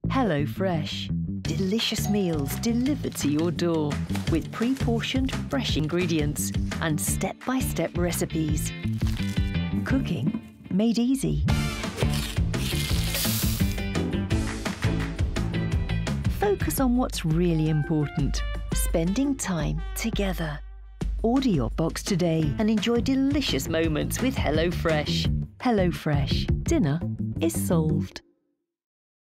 HelloFresh. Delicious meals delivered to your door with pre-portioned fresh ingredients and step-by-step recipes. Cooking made easy. Focus on what's really important, spending time together. Order your box today and enjoy delicious moments with HelloFresh. HelloFresh. Dinner is solved.